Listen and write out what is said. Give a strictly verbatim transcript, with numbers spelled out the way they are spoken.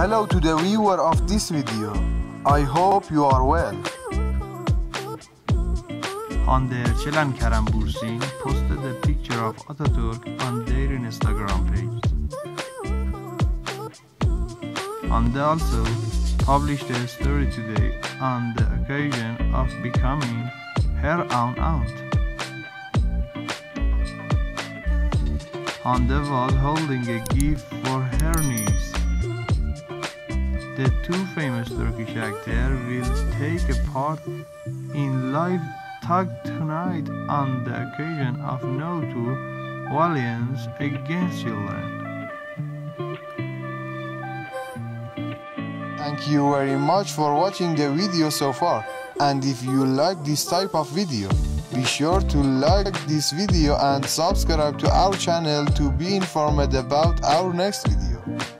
Hello to the viewer of this video. I hope you are well. Hande, Ercel and Kerem Bursin posted a picture of Atatürk on their Instagram page. Hande also published a story today on the occasion of becoming her own aunt. Hande was holding a gift for her niece. The two famous Turkish actors will take a part in live tag tonight on the occasion of No to Violence Against Children. Thank you very much for watching the video so far, and if you like this type of video, be sure to like this video and subscribe to our channel to be informed about our next video.